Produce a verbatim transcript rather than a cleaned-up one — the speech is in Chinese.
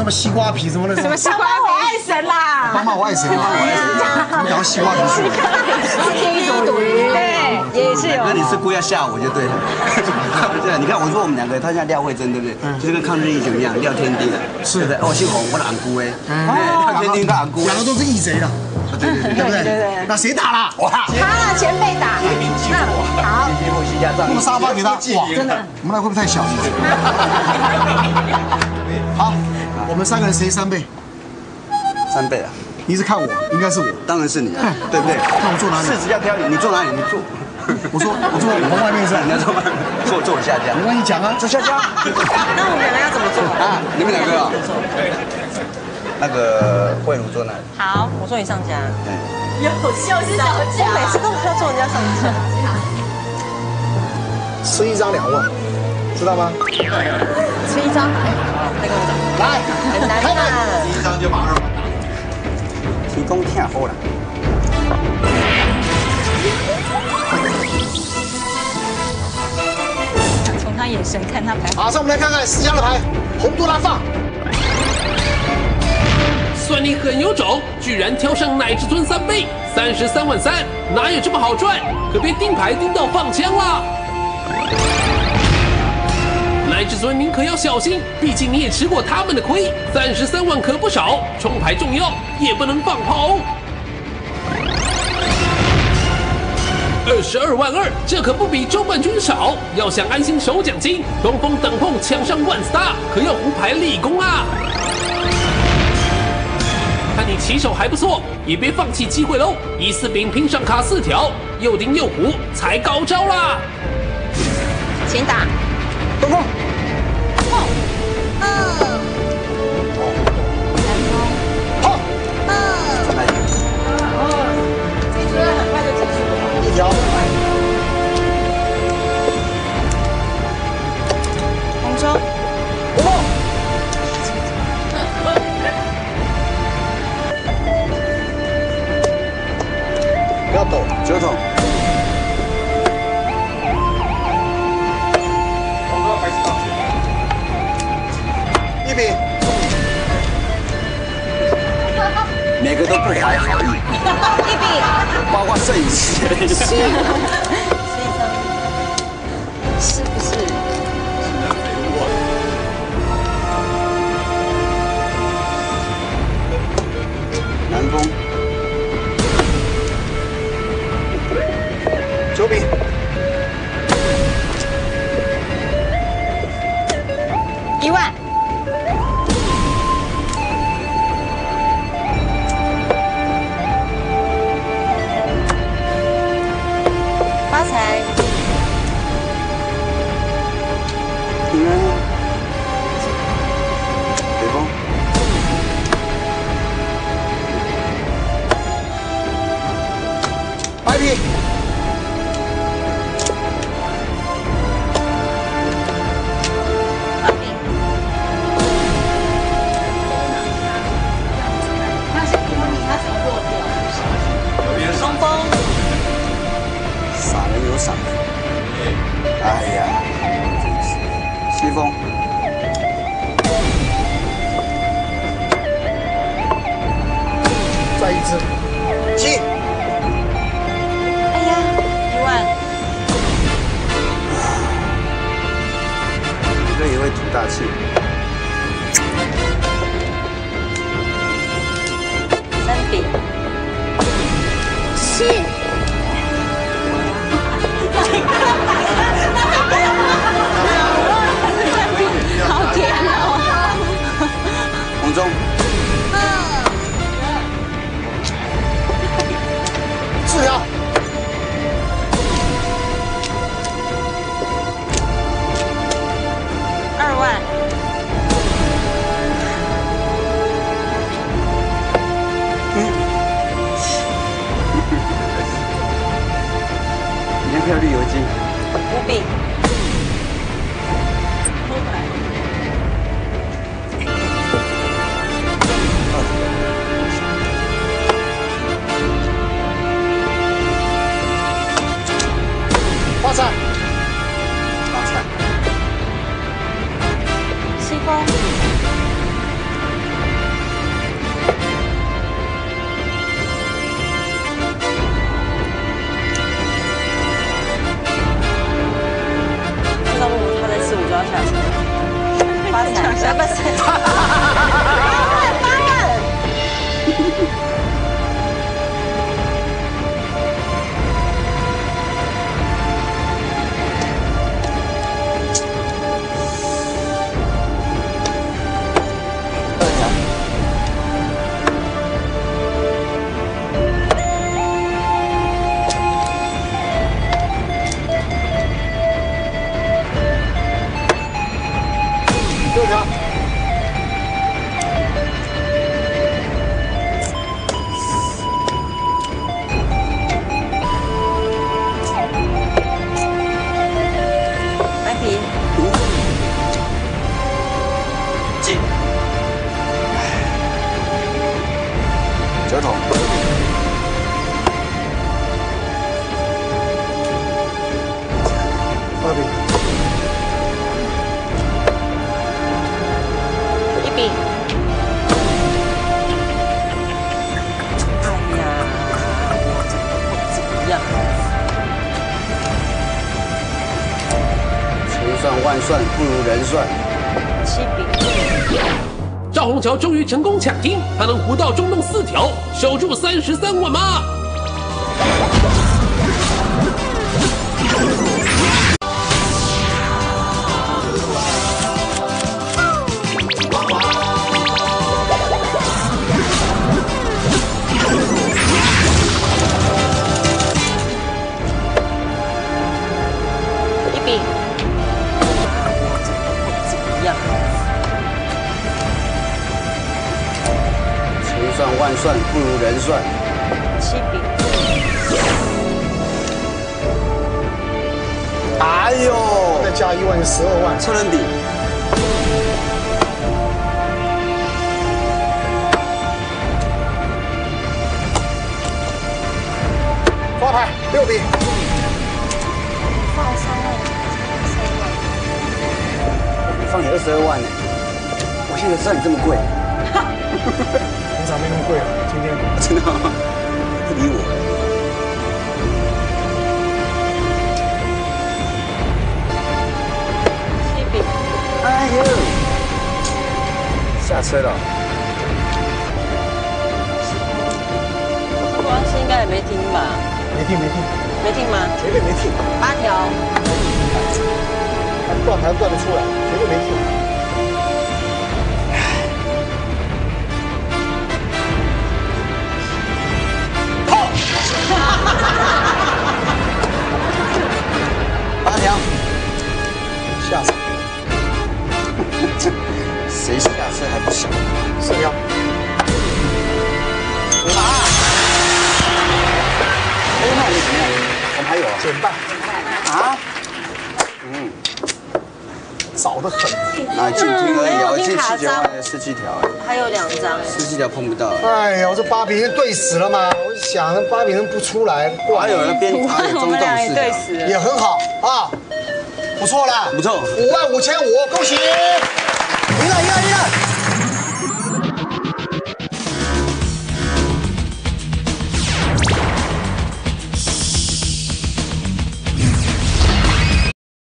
么西瓜皮什么的？ 什么西瓜皮？ 我爱神啦！ 帮帮我爱神啊！你讲西瓜皮是？ 第一赌鱼，对，也是有。 那你是故意要吓我就对了。对，你看我说我们两个，他像廖慧珍，对不对？就是跟抗日英雄一样，廖天丁，是的。哦，姓洪，我的昂姑哎。廖天丁跟昂姑， 两个都是义贼的。对对对，对不对？对对。那谁打了？ 哇！ 他了，前辈打。 那好，先后徐家仗义。 那么沙发给他，哇，真的，我们那会不会太小？好，我们三个人谁三倍？ 三倍啊！ 你是看我，应该是我， 当然是你啊，对不对？ 那我坐哪里？ 事实要挑你，你坐哪里？你坐。 我说我坐我外面是吧？ 你要坐坐坐我下家。 没关系，讲啊， 坐下家。 那我们两个要怎么做啊？你们两个啊？那个慧茹坐哪里？ 好，我坐你上家。 有秀是小我每次都要坐人家上家。 吃一张两万，知道吗？ 吃一张，再跟我讲。 来， 很难的。 第一张就把二万打。 提供天后了。 从他眼神看他牌。 马上我们来看看四家的牌，红多拉放。 算你很有种，居然挑上乃至尊三倍，三十三万三，哪有这么好赚？可别盯牌盯到放枪啦！乃至尊，您可要小心，毕竟你也吃过他们的亏，三十三万可不少，冲牌重要，也不能放炮。二十二万二，这可不比周冠军少。要想安心守奖金，东风等碰抢上万 star， 可要胡牌立功啊！看你起手还不错，也别放弃机会喽！一四饼拼上卡四条，又丁又胡，才高招啦！ 请打。 东风。 碰。二。 好。 二。 再来一个。 这局很快就结束了。 一条。 红中。 五梦。 不要抖，九筒。 一比。 每个都不怀好意。 一比。 包括摄影师。 是不是？ 南风。 九比。 一万。发财。 平安。北风。 白皮。 哎呀，真是西风。 再一只。七。 哎呀，一万。 这个也会吐大气。 三比。七。好甜哦！ 红中。 四条。 二万。 你要跳绿油精。 五比。 发财。 发财。 西风。 舌头。 八饼， 一饼。哎呀，我这个怎么样？ 千算万算不如人算。 七饼。 赵宏桥终于成功抢金，他能胡到中洞四条，守住三十三万吗？ 一饼。怎么样？ 千算万算不如人算。 七饼。 哎呦， 再加一万就十二万。 车轮饼。 发牌六饼， 放三万，三万。 你放你二十二万呢？我现在知道你这么贵， 平常没那么贵了，今天真的吗？不理我。 七饼。 哎呦，下车了。 王鑫应该也没听吧？ 没听没听， 没听吗？ 绝对没听， 八条。 他断还断得出来，绝对没听。 八条， 下车， 谁下车还不小？ 十条。 哎，那我们怎么样？我们还有啊？ 减半， 啊？嗯， 少得很。 那进听而已啊，进七条，十七条， 还有两张。 十七条碰不到。 哎呀，我这八饼对死了嘛！我想八饼不出来， 还有人边打野中我们俩也洞四条， 对死了。 也很好啊，不错啦， 不错。 五万五千五，恭喜！赢了赢了赢了！